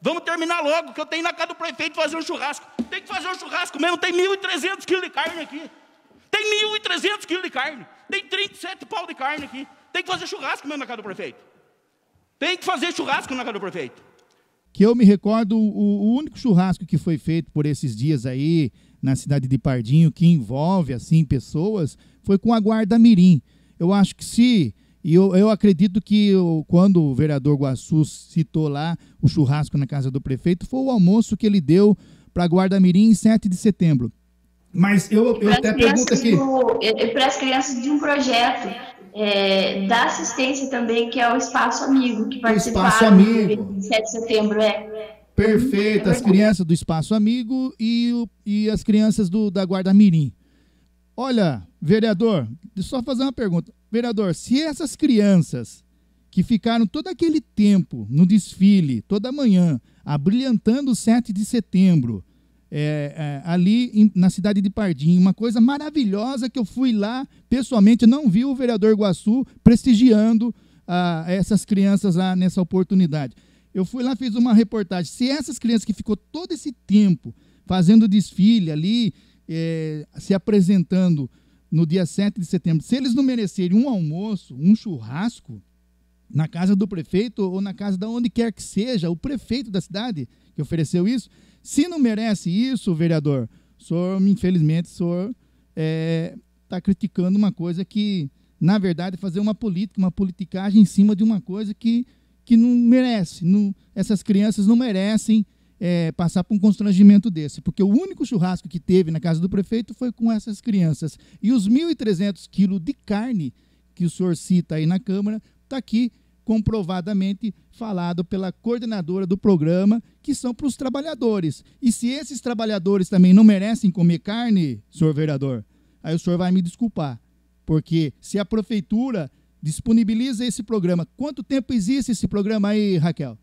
Vamos terminar logo, que eu tenho na casa do prefeito fazer um churrasco. Tem que fazer um churrasco mesmo, tem 1.300 quilos de carne aqui. Tem 1.300 quilos de carne. Tem 37 pau de carne aqui. Tem que fazer churrasco mesmo na casa do prefeito. Tem que fazer churrasco na casa do prefeito. Que eu me recordo, o único churrasco que foi feito por esses dias aí, na cidade de Pardinho, que envolve, assim, pessoas, foi com a Guarda Mirim. Eu acho que eu acredito que quando o vereador Guaçu citou lá o churrasco na casa do prefeito, foi o almoço que ele deu para a Guarda Mirim em 7 de setembro. Mas eu até pergunto aqui... Para as crianças de um projeto da assistência também, que é o Espaço Amigo, que participaram em 7 de setembro. Perfeito, as crianças do Espaço Amigo e as crianças da Guarda Mirim. Olha, vereador, deixa eu só fazer uma pergunta. Vereador, se essas crianças que ficaram todo aquele tempo no desfile, toda manhã, abrilhantando o 7 de setembro, ali na cidade de Pardinho, uma coisa maravilhosa que eu fui lá, pessoalmente, não vi o vereador Guaçu prestigiando essas crianças lá nessa oportunidade. Eu fui lá, fiz uma reportagem. Se essas crianças que ficou todo esse tempo fazendo desfile ali, se apresentando no dia 7 de setembro, se eles não merecerem um almoço, um churrasco, na casa do prefeito ou na casa de onde quer que seja, o prefeito da cidade que ofereceu isso, se não merece isso, vereador, o senhor, infelizmente, o senhor está criticando uma coisa que, na verdade, fazer uma politicagem em cima de uma coisa que não merece. Essas crianças não merecem passar por um constrangimento desse, porque o único churrasco que teve na casa do prefeito foi com essas crianças. E os 1.300 quilos de carne que o senhor cita aí na Câmara, está aqui comprovadamente falado pela coordenadora do programa, que são para os trabalhadores. E se esses trabalhadores também não merecem comer carne, senhor vereador, aí o senhor vai me desculpar, porque se a prefeitura disponibiliza esse programa, quanto tempo existe esse programa aí, Raquel?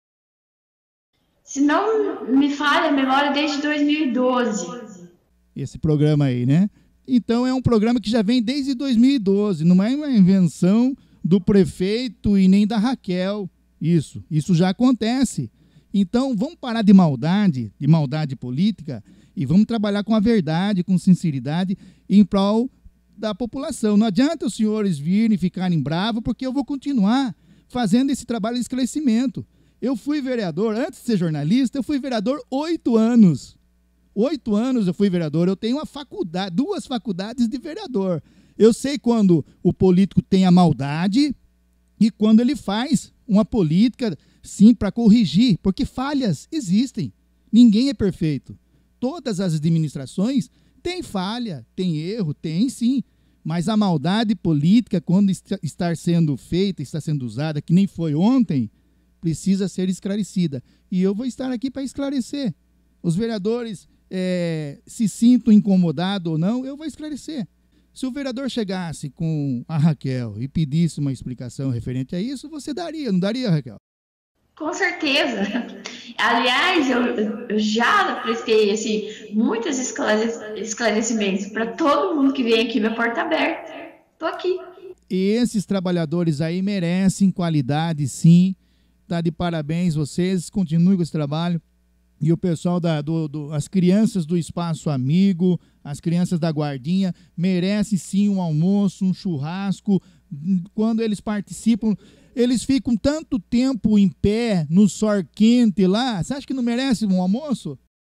Se não me falha a memória, desde 2012. Esse programa aí, né? Então é um programa que já vem desde 2012, não é uma invenção do prefeito e nem da Raquel. Isso já acontece. Então vamos parar de maldade política, e vamos trabalhar com a verdade, com sinceridade, em prol da população. Não adianta os senhores virem e ficarem bravos, porque eu vou continuar fazendo esse trabalho de esclarecimento. Eu fui vereador, antes de ser jornalista, eu fui vereador 8 anos. 8 anos eu fui vereador, eu tenho 2 faculdades de vereador. Eu sei quando o político tem a maldade e quando ele faz uma política, sim, para corrigir, porque falhas existem. Ninguém é perfeito. Todas as administrações têm falha, têm erro, tem sim. Mas a maldade política, quando está sendo feita, está sendo usada, que nem foi ontem, precisa ser esclarecida. E eu vou estar aqui para esclarecer. Os vereadores se sintam incomodados ou não, eu vou esclarecer. Se o vereador chegasse com a Raquel e pedisse uma explicação referente a isso, você daria, não daria, Raquel? Com certeza. Aliás, eu já prestei muitos esclarecimentos para todo mundo que vem aqui, minha porta aberta. Estou aqui. E esses trabalhadores aí merecem qualidade, sim. Tá de parabéns, vocês continuem com esse trabalho. E o pessoal, as crianças do Espaço Amigo, as crianças da Guardinha, merecem sim um almoço, um churrasco. Quando eles participam, eles ficam tanto tempo em pé, no sol quente lá. Você acha que não merece um almoço?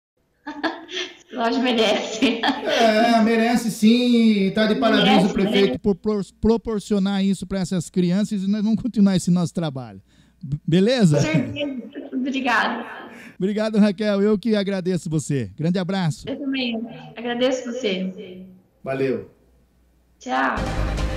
Lógico, merece. Merece sim. Tá de parabéns o prefeito por proporcionar isso para essas crianças, e nós vamos continuar esse nosso trabalho. Beleza? Com certeza. Obrigada. Obrigado, Raquel. Eu que agradeço você. Grande abraço. Eu também agradeço você. Valeu. Tchau.